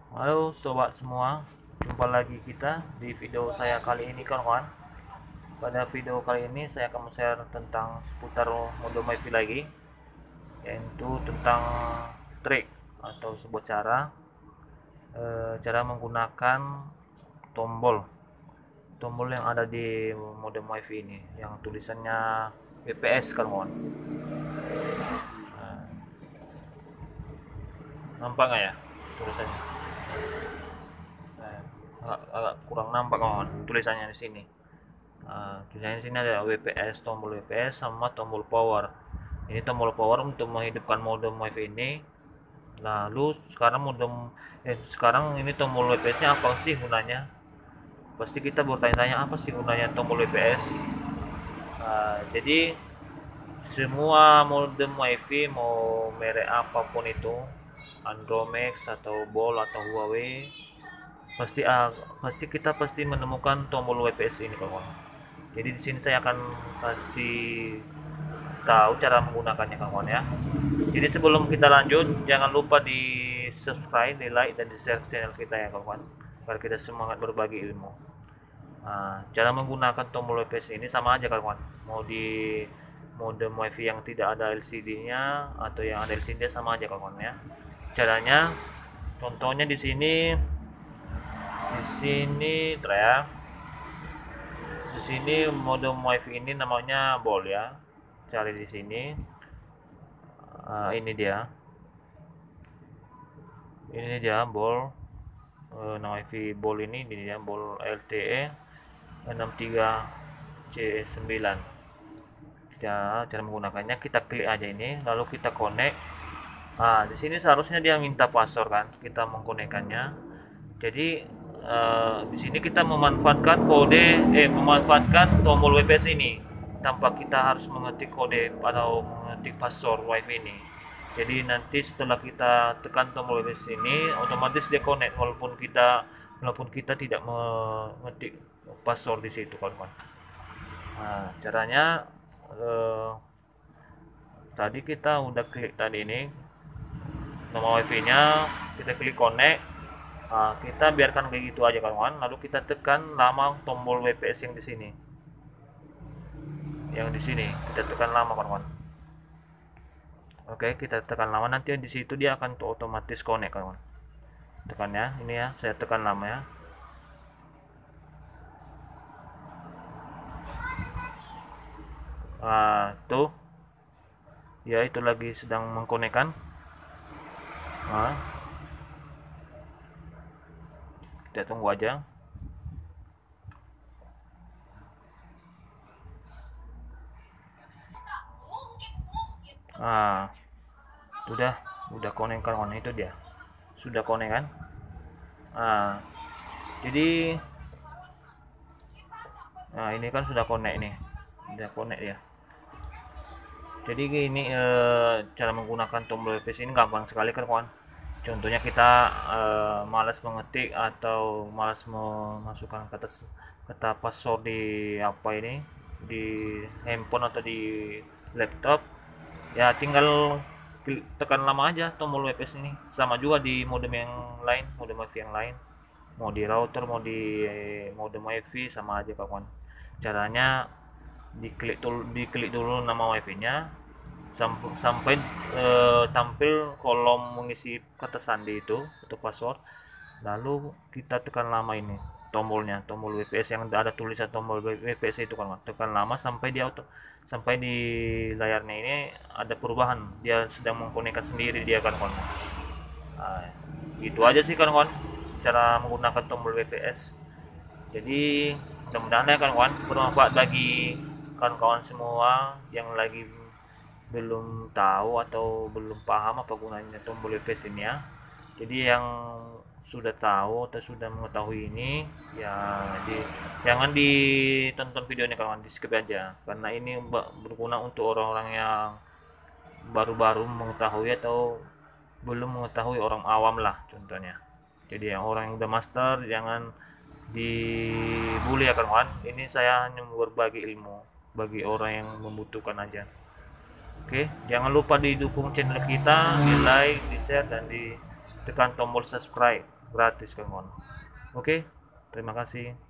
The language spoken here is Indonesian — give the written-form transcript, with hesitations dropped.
Halo sobat semua, jumpa lagi kita di video saya kali ini kawan-kawan. Pada video kali ini saya akan share tentang seputar mode MiFi lagi, yaitu tentang trik atau sebuah cara menggunakan tombol tombol yang ada di mode MiFi ini, yang tulisannya WPS kawan-kawan. Nah, nampak nggak ya tulisannya? Agak kurang nampak kawan tulisannya di sini. Tulisannya di sini ada WPS, tombol WPS sama tombol power. Ini tombol power untuk menghidupkan modem wifi ini. Lalu sekarang ini tombol WPS-nya apa sih gunanya? Pasti kita bertanya-tanya apa sih gunanya tombol WPS. Jadi semua modem wifi mau merek apapun itu, Andromax atau Bol atau Huawei, pasti pasti menemukan tombol WPS ini kawan. Jadi di sini saya akan kasih tahu cara menggunakannya kawan ya. Jadi sebelum kita lanjut, jangan lupa di subscribe, di like dan di share channel kita ya kawan, agar kita semangat berbagi ilmu. Cara menggunakan tombol WPS ini sama aja kawan, mau di modem wifi yang tidak ada LCD-nya atau yang ada LCD sama aja kawan ya. Caranya, contohnya di sini ya. Di sini modem wifi ini namanya Bol ya. Cari di sini. Ini dia. Ini dia Bol. Nama wifi Bol ini dia Bol LTE 63C9. Ya, cara menggunakannya kita klik aja ini, lalu kita connect. Di sini seharusnya dia minta password kan, kita mengkonekkannya. Jadi di sini kita memanfaatkan tombol WPS ini tanpa kita harus mengetik kode atau mengetik password wifi ini. Jadi nanti setelah kita tekan tombol WPS ini, otomatis dia connect walaupun kita tidak mengetik password di situ kawan-kawan. Caranya eh, tadi kita udah klik tadi ini nama wifi nya, kita klik connect. Kita biarkan kayak gitu aja kawan, lalu kita tekan lama tombol WPS yang di sini kita tekan lama kawan. Oke, kita tekan lama, nanti di situ dia akan otomatis connect kawan. Tekan ya, ini ya, saya tekan lama ya. Tuh ya, itu lagi sedang mengkonekkan. Kita tunggu aja. Sudah konek kawan, itu dia sudah konek kan. Jadi ini kan sudah konek nih, sudah konek ya. Jadi ini cara menggunakan tombol WPS ini gampang sekali kan kawan. Contohnya kita malas mengetik atau malas memasukkan kata password di apa ini, di handphone atau di laptop, ya tinggal tekan lama aja tombol WPS ini. Sama juga di modem yang lain, modem wifi yang lain, mau di router mau di modem wifi sama aja kawan. Caranya diklik dulu nama wifi nya sampai tampil kolom mengisi kata sandi itu atau password, lalu kita tekan lama ini tombol WPS yang ada tulisan tombol WPS itu kan, tekan lama sampai di layarnya ini ada perubahan, dia sedang mengkonekkan sendiri dia kan kawan. Nah, itu aja sih kan kawan, cara menggunakan tombol WPS. Jadi mudah-mudahan ya kan kawan bermanfaat bagi kawan-kawan semua yang lagi belum tahu atau belum paham apa gunanya tombol WPS ini ya. Jadi yang sudah tahu atau sudah mengetahui ini ya, jangan ditonton videonya kawan, di skip aja, karena ini berguna untuk orang-orang yang baru-baru mengetahui atau belum mengetahui, orang awam lah contohnya. Jadi yang orang yang udah master jangan dibully ya kawan, ini saya hanya berbagi ilmu bagi orang yang membutuhkan aja. Oke, jangan lupa didukung channel kita, di like, di share, dan di tekan tombol subscribe. gratis kawan. Oke, terima kasih.